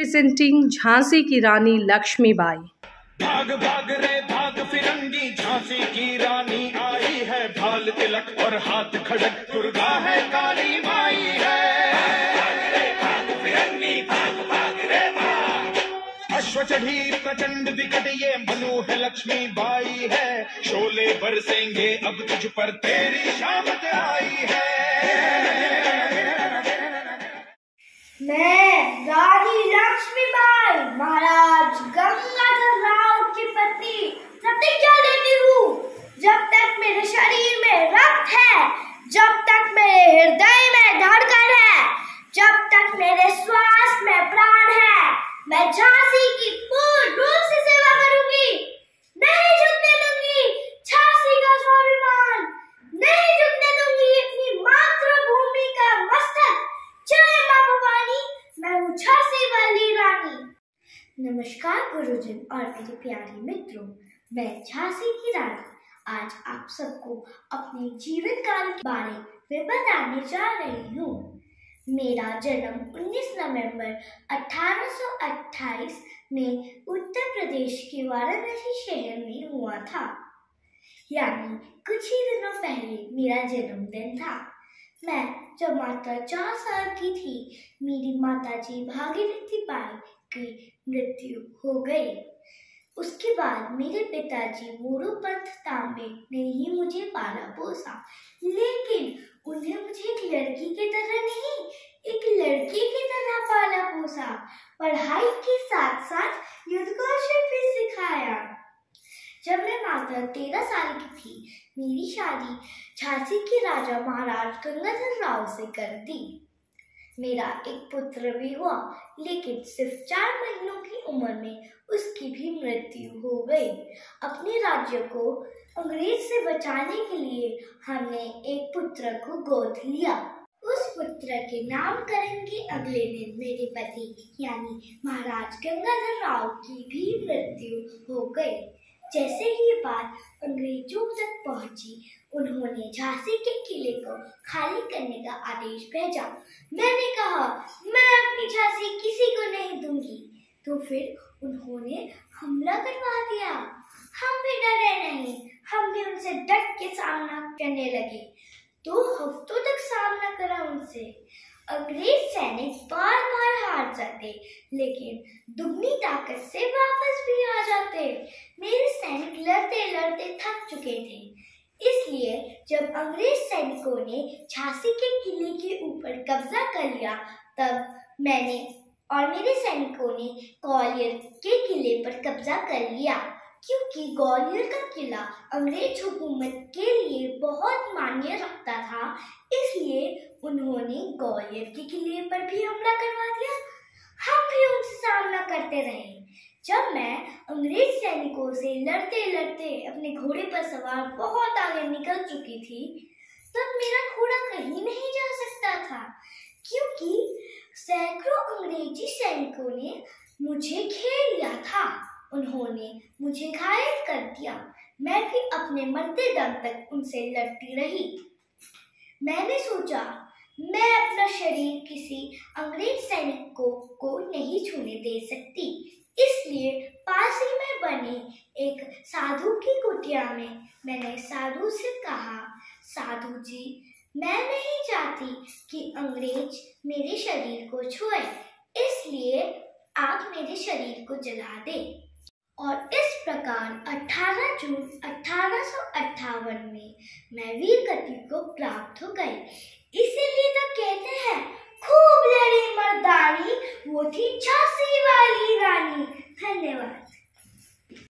Presenting Jhansi की रानी लक्ष्मीबाई। भाग भाग रे भाग फिरंगी, झांसी की रानी आई है, भाल तिलक और हाथ खड़क, दुर्गा है काली माई है। भाग रे भाग फिरंगी, भाग भाग रे भाग। अश्व चढ़ी प्रचंड विकट, ये मनु है लक्ष्मी बाई है, शोले बरसेंगे अब तुझ पर, तेरी शामत आई है। मैं रानी लक्ष्मीबाई महाराज गंगाधर राव की पत्नी प्रतिज्ञा लेती हूँ, जब तक मेरे शरीर में रक्त है, जब तक मेरे हृदय में धड़कन है, जब तक मेरे श्वास में प्राण है, मैं झांसी की पूर्ण रूप से सेवा करूंगी। नहीं झुकने दूंगी झांसी का स्वाभिमान, नहीं झुकने दूंगी अपनी मातृभूमि का मस्तक। जय मां भवानी, मैं हूँ झांसी वाली रानी। नमस्कार गुरुजन और मेरे प्यारे मित्रों, मैं झांसी की रानी आज आप सबको अपने जीवन काल के बारे में बताने जा रही हूँ। मेरा जन्म 19 नवंबर 1828 में उत्तर प्रदेश के वाराणसी शहर में हुआ था, यानी कुछ ही दिनों पहले मेरा जन्मदिन था। मैं जब मात्र 4 साल की थी, मेरी माताजी भागीरथी बाई की मृत्यु हो गई। उसके बाद मेरे पिताजी मोरोपंत तांबे ने ही मुझे पाला पोसा, लेकिन उन्हें मुझे एक लड़की की तरह नहीं, एक लड़की की तरह पाला पोसा। पढ़ाई के साथ साथ युद्ध कौशल भी सिखाया। जब मैं मात्र 13 साल की थी, मेरी शादी झांसी के राजा महाराज गंगाधर राव से कर दी। मेरा एक पुत्र भी हुआ, लेकिन सिर्फ 4 महीनों की उम्र में उसकी भी मृत्यु हो गई। अपने राज्य को अंग्रेज से बचाने के लिए हमने एक पुत्र को गोद लिया। उस पुत्र के नामकरण के अगले दिन मेरे पति यानी महाराज गंगाधर राव की भी मृत्यु हो गई। जैसे ही बात अंग्रेजों तक पहुंची, उन्होंने झांसी के किले को खाली करने का आदेश भेजा। मैंने कहा, मैं अपनी झांसी किसी को नहीं दूंगी। तो फिर उन्होंने हमला करवा दिया। हम भी डरे नहीं, हम भी उनसे डट के सामना करने लगे। 2 हफ्तों तक सामना करा उनसे। अंग्रेज सैनिक बार बार हार जाते, लेकिन दुगनी ताकत से वापस भी आ जाते। मेरे सैनिक लड़ते लड़ते थक चुके थे, इसलिए जब अंग्रेज सैनिकों ने झांसी के किले के ऊपर कब्जा कर लिया, तब मैंने और मेरे सैनिकों ने ग्वालियर के किले पर कब्जा कर लिया। क्योंकि ग्वालियर का किला अंग्रेज हुकूमत के लिए बहुत मान्य रखता था, इसलिए उन्होंने ग्वालियर के किले पर भी हमला करवा दिया। हम भी उनसे सामना करते रहे। जब मैं अंग्रेज सैनिकों से लड़ते लड़ते अपने घोड़े पर सवार बहुत आगे निकल चुकी थी, तब मेरा घोड़ा कहीं नहीं जा सकता था, क्योंकि सैकड़ों अंग्रेजी सैनिकों ने मुझे घेर लिया था। उन्होंने मुझे घायल कर दिया। मैं भी अपने मरते दम तक उनसे लड़ती रही। मैंने सोचा, मैं अपना शरीर किसी अंग्रेज सैनिक को नहीं छूने दे सकती, इसलिए पास ही में बने एक साधु की कुटिया में मैंने साधु से कहा, साधु जी, मैं नहीं चाहती कि अंग्रेज मेरे शरीर को छुए, इसलिए आप मेरे शरीर को जला दें। और इस प्रकार 18 जून 1858 में मैं वीर गति को प्राप्त हो गई। इसीलिए तो कहते हैं, खूब लड़ी मर्दानी, वो थी झांसी वाली रानी। धन्यवाद।